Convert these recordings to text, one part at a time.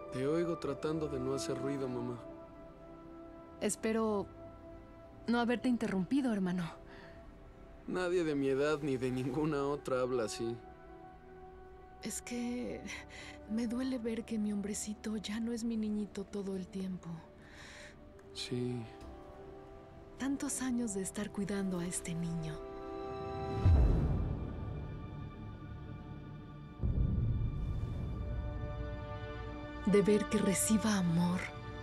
Te oigo tratando de no hacer ruido, mamá. Espero no haberte interrumpido, hermano. Nadie de mi edad ni de ninguna otra habla así. Es que me duele ver que mi hombrecito ya no es mi niñito todo el tiempo. Sí. Tantos años de estar cuidando a este niño. De ver que reciba amor.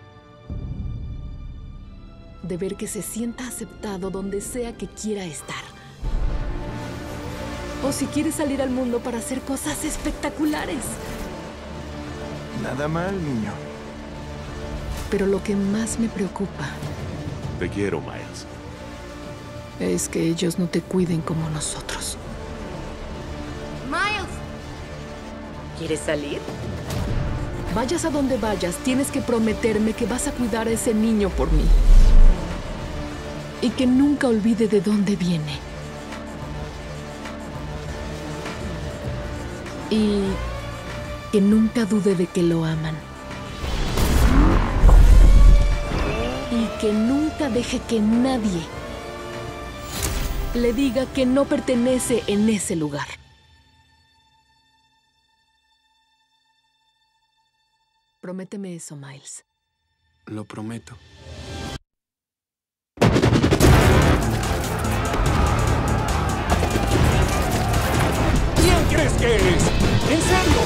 De ver que se sienta aceptado donde sea que quiera estar. O si quiere salir al mundo para hacer cosas espectaculares. Nada mal, niño. Pero lo que más me preocupa Te quiero, Miles. es que ellos no te cuiden como nosotros. ¡Miles! ¿Quieres salir? Vayas a donde vayas, tienes que prometerme que vas a cuidar a ese niño por mí. Y que nunca olvide de dónde viene. Y que nunca dude de que lo aman. Y que nunca deje que nadie le diga que no pertenece en ese lugar. Prométeme eso, Miles. Lo prometo. ¿Quién crees que eres? ¿En serio?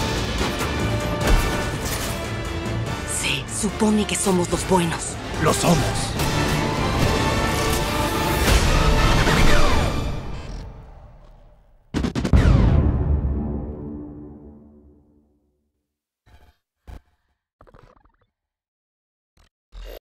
Se supone que somos los buenos. Lo somos.